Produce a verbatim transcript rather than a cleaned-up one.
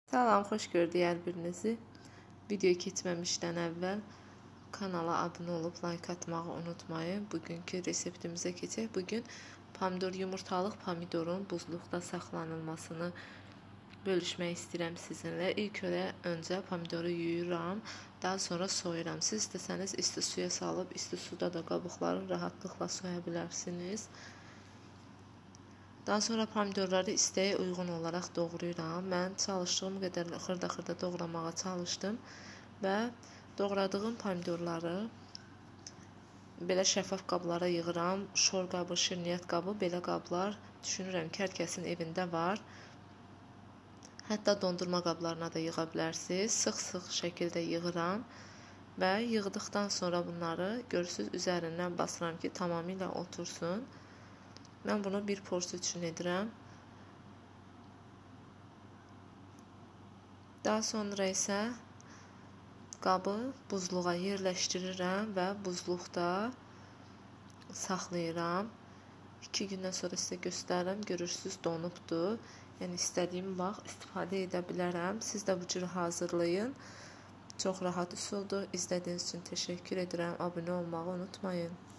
Salam, xoş gördük hər birinizi. Videoya keçməmişdən əvvəl kanala abunə olub like atmağı unutmayın. Bugünkü reseptimizə keçək. Bugün pomidor yumurtalıq pomidorun buzluqda saxlanılmasını bölüşmək istəyirəm sizinlə. İlk ölə öncə pomidoru yuyuram, daha sonra soyuram. Siz istəsəniz isti suya salıb, isti suda da qabıqları rahatlıqla soya bilərsiniz. Daha sonra pomidorları istəyə uyğun olaraq doğrayıram. Mən çalışdığım qədər xırda-xırda doğramağa çalışdım və doğradığım pomidorları belə şəffaf qablara yığıram. Şor qabı, şirniyyat qabı, belə qablar düşünürəm ki, hər kəsin evində var. Hətta dondurma qablarına da yığa bilərsiniz. Sıx-sıx şəkildə yığıram və yığdıqdan sonra bunları görürsüz üzərindən basıram ki, tamamilə otursun. Mən bunu bir porsiya üçün edirəm. Daha sonra isə qabı buzluğa yerləşdirirəm və buzluqda saxlayıram. iki gündən sonra sizə göstərirəm. Görürsüz, donubdur. Yəni istədiyim vaxt istifadə edə bilərəm. Siz də bu cür hazırlayın. Çox rahat üsuldur. İzlədiyiniz üçün təşəkkür edirəm. Abunə olmağı unutmayın.